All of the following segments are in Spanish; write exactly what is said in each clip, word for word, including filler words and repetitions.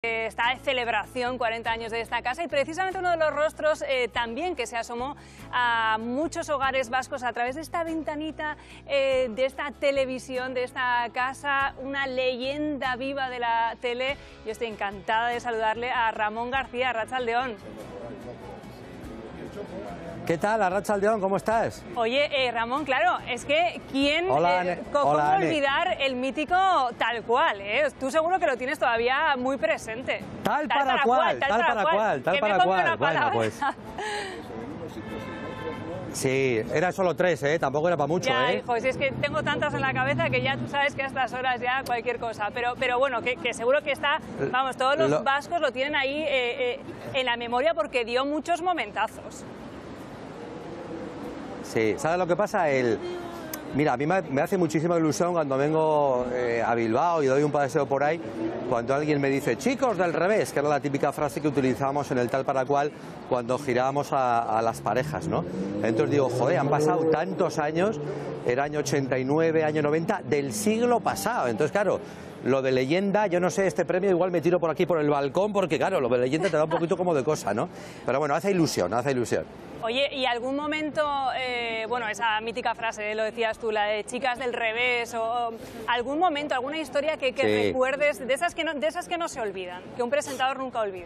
Esta celebración, cuarenta años de esta casa, y precisamente uno de los rostros eh, también que se asomó a muchos hogares vascos a través de esta ventanita, eh, de esta televisión, de esta casa, una leyenda viva de la tele. Yo estoy encantada de saludarle a Ramón García, Arratsaldeon. ¿Qué tal, Arratsaldeon? ¿Cómo estás? Oye, eh, Ramón, claro, es que ¿quién, Hola, eh, Ane. ¿cómo Hola, olvidar Ane. el mítico tal cual? Eh? Tú seguro que lo tienes todavía muy presente. Tal, tal para, para cual, cual, tal, tal para, para cual, tal para cual. Bueno, pues... Sí, era solo tres, ¿eh? Tampoco era para mucho, ya, ¿eh? hijo, si es que tengo tantas en la cabeza que ya tú sabes que a estas horas ya cualquier cosa. Pero, pero bueno, que, que seguro que está, vamos, todos los lo... vascos lo tienen ahí eh, eh, en la memoria porque dio muchos momentazos. Sí, ¿sabes lo que pasa? El... Mira, a mí me hace muchísima ilusión cuando vengo eh, a Bilbao y doy un paseo por ahí, cuando alguien me dice, chicos del revés, que era la típica frase que utilizábamos en el tal para cual cuando girábamos a, a las parejas, ¿no? Entonces digo, joder, han pasado tantos años, era año ochenta y nueve, año noventa, del siglo pasado. Entonces, claro, lo de leyenda, yo no sé, este premio igual me tiro por aquí por el balcón, porque claro, lo de leyenda te da un poquito como de cosa, ¿no? Pero bueno, hace ilusión, hace ilusión. Oye, ¿y algún momento, eh, bueno, esa mítica frase, eh, lo decías tú, la de chicas del revés, o algún momento, alguna historia que, que sí. recuerdes, de esas que, no, de esas que no se olvidan, que un presentador nunca olvida?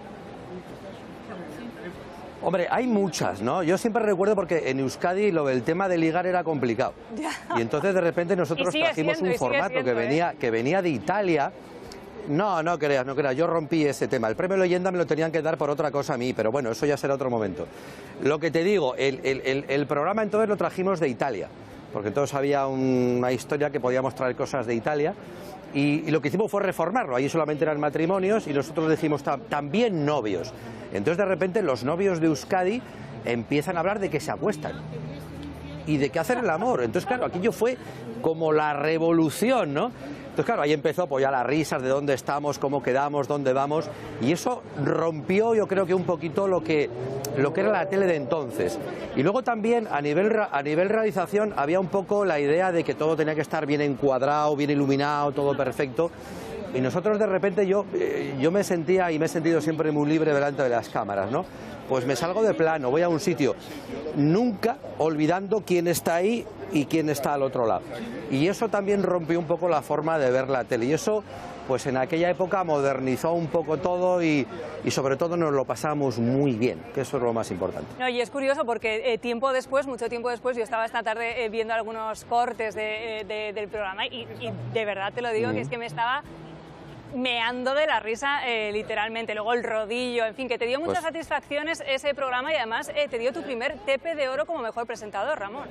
Hombre, hay muchas, ¿no? Yo siempre recuerdo porque en Euskadi lo del tema de ligar era complicado. Y entonces de repente nosotros trajimos siendo, un formato siendo, que, venía, ¿eh? que venía de Italia. No, no creas, no creas, yo rompí ese tema. El premio Leyenda me lo tenían que dar por otra cosa a mí, pero bueno, eso ya será otro momento. Lo que te digo, el, el, el, el programa entonces lo trajimos de Italia, porque entonces había un, una historia que podíamos traer cosas de Italia, y, y lo que hicimos fue reformarlo. Allí solamente eran matrimonios y nosotros dijimos también novios. Entonces de repente los novios de Euskadi empiezan a hablar de que se acuestan y de que hacen el amor. Entonces claro, aquello fue como la revolución, ¿no? Entonces, claro, ahí empezó pues, ya las risas de dónde estamos, cómo quedamos, dónde vamos, y eso rompió, yo creo que un poquito lo que, lo que era la tele de entonces. Y luego también, a nivel, a nivel realización, había un poco la idea de que todo tenía que estar bien encuadrado, bien iluminado, todo perfecto. Y nosotros, de repente, yo, eh, yo me sentía, y me he sentido siempre muy libre delante de las cámaras, ¿no? Pues me salgo de plano, voy a un sitio, nunca olvidando quién está ahí y quién está al otro lado. Y eso también rompió un poco la forma de ver la tele. Y eso, pues en aquella época modernizó un poco todo y, y sobre todo nos lo pasamos muy bien, que eso es lo más importante. No, y es curioso porque eh, tiempo después, mucho tiempo después, yo estaba esta tarde eh, viendo algunos cortes de, de, del programa y, y de verdad te lo digo, mm. que es que me estaba meando de la risa, eh, literalmente. Luego el rodillo, en fin, que te dio muchas pues... satisfacciones ese programa y además eh, te dio tu primer Tepe de Oro como mejor presentador, Ramón.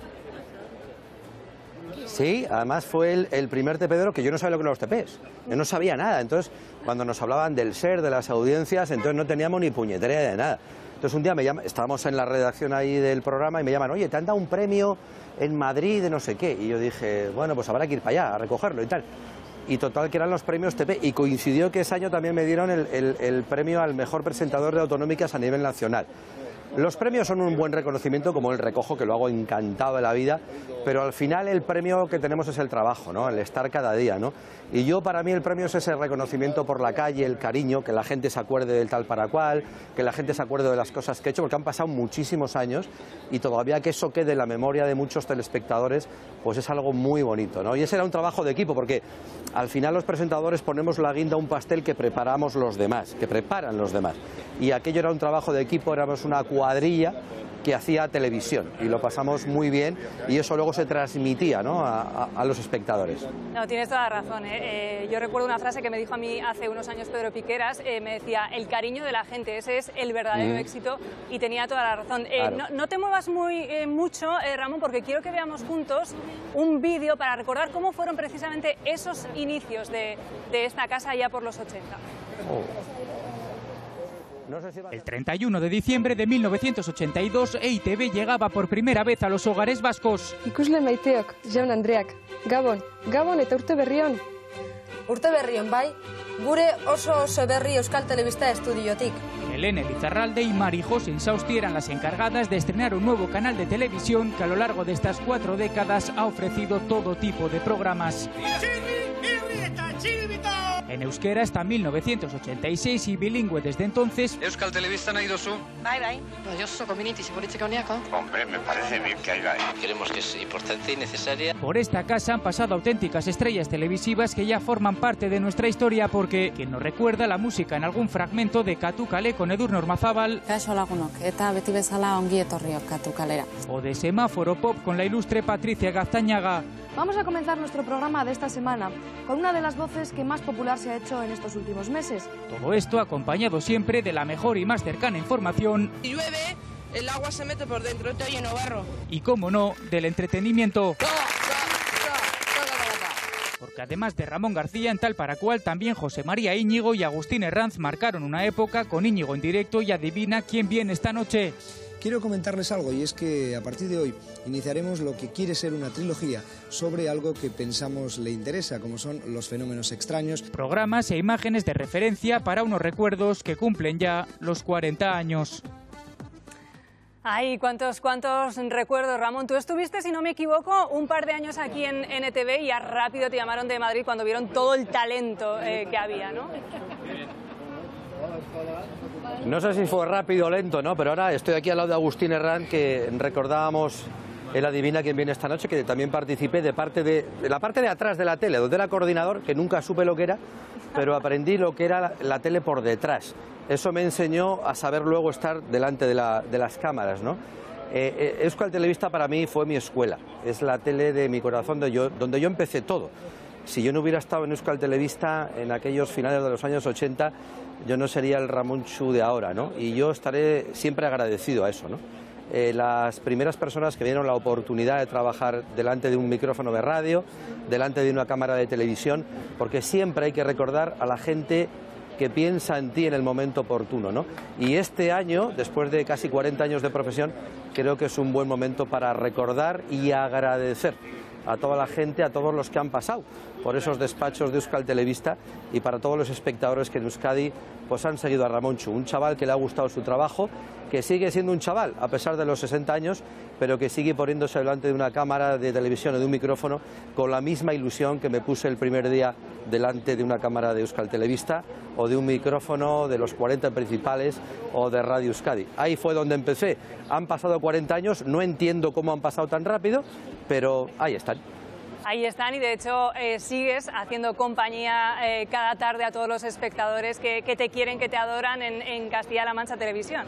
Sí, además fue el, el primer Tepe de Oro que yo no sabía lo que eran los tepes. Yo no sabía nada. Entonces, cuando nos hablaban del ser, de las audiencias, entonces no teníamos ni puñetera de nada. Entonces un día me llama, estábamos en la redacción ahí del programa y me llaman, oye, te han dado un premio en Madrid de no sé qué. Y yo dije, bueno, pues habrá que ir para allá a recogerlo y tal. Y total que eran los premios Tepe, y coincidió que ese año también me dieron el, el, el premio al mejor presentador de autonómicas a nivel nacional. Los premios son un buen reconocimiento, como el recojo, que lo hago encantado de la vida, pero al final el premio que tenemos es el trabajo, ¿no? El estar cada día, ¿no? Y yo, para mí, el premio es ese reconocimiento por la calle, el cariño, que la gente se acuerde del tal para cual, que la gente se acuerde de las cosas que he hecho, porque han pasado muchísimos años y todavía que eso quede en la memoria de muchos telespectadores, pues es algo muy bonito, ¿no? Y ese era un trabajo de equipo, porque al final los presentadores ponemos la guinda a un pastel que preparamos los demás, que preparan los demás. Y aquello era un trabajo de equipo, éramos una cuadrilla que hacía televisión y lo pasamos muy bien y eso luego se transmitía, ¿no? a, a, a los espectadores. No, tienes toda la razón, ¿eh? Eh, yo recuerdo una frase que me dijo a mí hace unos años Pedro Piqueras, eh, me decía, el cariño de la gente, ese es el verdadero mm. éxito, y tenía toda la razón. Eh, claro. no, no te muevas muy eh, mucho, eh, Ramón, porque quiero que veamos juntos un vídeo para recordar cómo fueron precisamente esos inicios de, de esta casa ya por los ochenta. Oh. El treinta y uno de diciembre de mil novecientos ochenta y dos, E I Te Be llegaba por primera vez a los hogares vascos. Ikusle maiteok, jaun Andreak, Gabon, Gabon eta urte berrion. Urte berrion, bai, gure oso oso berri Euskal Telebista estudiotik. Helene Lizarralde y Mari José Insausti eran las encargadas de estrenar un nuevo canal de televisión que a lo largo de estas cuatro décadas ha ofrecido todo tipo de programas. En euskera hasta mil novecientos ochenta y seis y bilingüe desde entonces. Euskal Telebista nahi duzu? Bai, bai. Yo soy community, si política uniaco. Hombre, me parece bien que haya ahí. Creemos que es importante y necesaria. Por esta casa han pasado auténticas estrellas televisivas que ya forman parte de nuestra historia porque, quien nos recuerda la música en algún fragmento de Katu Kale con Edurne Ormazábal. Kaixo lagunok, eta beti bezala ongi etorriok Katu Kalera. O de Semáforo Pop con la ilustre Patricia Gaztañaga. Vamos a comenzar nuestro programa de esta semana con una de las voces que más popular se ha hecho en estos últimos meses. Todo esto acompañado siempre de la mejor y más cercana información. Si llueve, el agua se mete por dentro, te lleno barro. Y cómo no, del entretenimiento. Porque además de Ramón García, en Tal para Cual, también José María Íñigo y Agustín Herranz marcaron una época con Íñigo en directo y adivina quién viene esta noche. Quiero comentarles algo, y es que a partir de hoy iniciaremos lo que quiere ser una trilogía sobre algo que pensamos le interesa, como son los fenómenos extraños. Programas e imágenes de referencia para unos recuerdos que cumplen ya los cuarenta años. Ay, cuántos, cuántos recuerdos, Ramón. Tú estuviste, si no me equivoco, un par de años aquí en N T V y ya rápido te llamaron de Madrid cuando vieron todo el talento eh, que había, ¿no? No sé si fue rápido o lento, ¿no? Pero ahora estoy aquí al lado de Agustín Herranz, que recordábamos el Adivina quién viene esta noche, que también participé de parte de, de la parte de atrás de la tele, donde era coordinador, que nunca supe lo que era, pero aprendí lo que era la, la tele por detrás. Eso me enseñó a saber luego estar delante de, la, de las cámaras, ¿no? Eh, eh, Euskal Telebista para mí fue mi escuela, es la tele de mi corazón, de yo, donde yo empecé todo. Si yo no hubiera estado en Euskal Telebista en aquellos finales de los años ochenta, yo no sería el Ramontxu de ahora, ¿no? Y yo estaré siempre agradecido a eso, ¿no? Eh, las primeras personas que me dieron la oportunidad de trabajar delante de un micrófono de radio, delante de una cámara de televisión, porque siempre hay que recordar a la gente que piensa en ti en el momento oportuno, ¿no? Y este año, después de casi cuarenta años de profesión, creo que es un buen momento para recordar y agradecer a toda la gente, a todos los que han pasado por esos despachos de Euskal Telebista y para todos los espectadores que en Euskadi pues han seguido a Ramontxu, un chaval que le ha gustado su trabajo, que sigue siendo un chaval a pesar de los sesenta años, pero que sigue poniéndose delante de una cámara de televisión o de un micrófono con la misma ilusión que me puse el primer día delante de una cámara de Euskal Telebista o de un micrófono de los cuarenta principales o de Radio Euskadi. Ahí fue donde empecé. Han pasado cuarenta años, no entiendo cómo han pasado tan rápido, pero ahí están. Ahí están y de hecho eh, sigues haciendo compañía eh, cada tarde a todos los espectadores que, que te quieren, que te adoran en, en Castilla-La Mancha Televisión.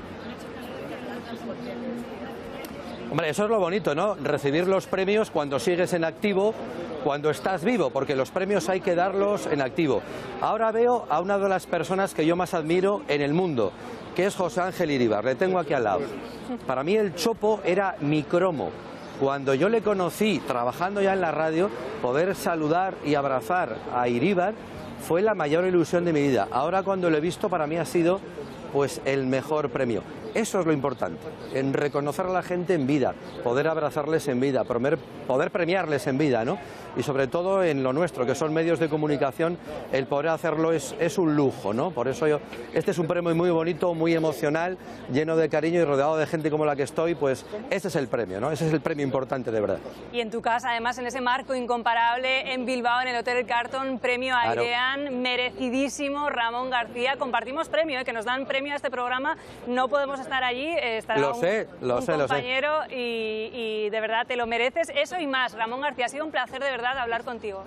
Hombre, eso es lo bonito, ¿no? Recibir los premios cuando sigues en activo, cuando estás vivo, porque los premios hay que darlos en activo. Ahora veo a una de las personas que yo más admiro en el mundo, que es José Ángel Iríbar, le tengo aquí al lado. Para mí el Chopo era mi cromo. Cuando yo le conocí trabajando ya en la radio, poder saludar y abrazar a Iríbar fue la mayor ilusión de mi vida. Ahora cuando lo he visto, para mí ha sido pues el mejor premio. Eso es lo importante, en reconocer a la gente en vida, poder abrazarles en vida, poder premiarles en vida, ¿no? Y sobre todo en lo nuestro, que son medios de comunicación, el poder hacerlo es, es un lujo, ¿no? Por eso yo, este es un premio muy bonito, muy emocional, lleno de cariño y rodeado de gente como la que estoy, pues ese es el premio, ¿no? Ese es el premio importante de verdad. Y en tu casa, además, en ese marco incomparable en Bilbao, en el Hotel Carton, premio Airean, claro. Merecidísimo, Ramón García. Compartimos premio, ¿eh? Que nos dan premio a este programa, no podemos estar allí, eh, estará lo un, sé, lo un sé, compañero lo sé. Y, y de verdad te lo mereces, eso y más. Ramón García, ha sido un placer de verdad hablar contigo.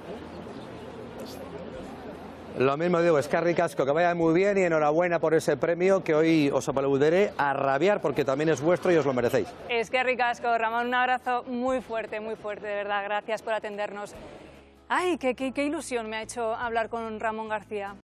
Lo mismo digo, eskerrik asko, que vaya muy bien y enhorabuena por ese premio que hoy os aplaudiré a rabiar porque también es vuestro y os lo merecéis. Eskerrik asko, Ramón, un abrazo muy fuerte, muy fuerte, de verdad, gracias por atendernos. Ay, qué, qué, qué ilusión me ha hecho hablar con Ramón García.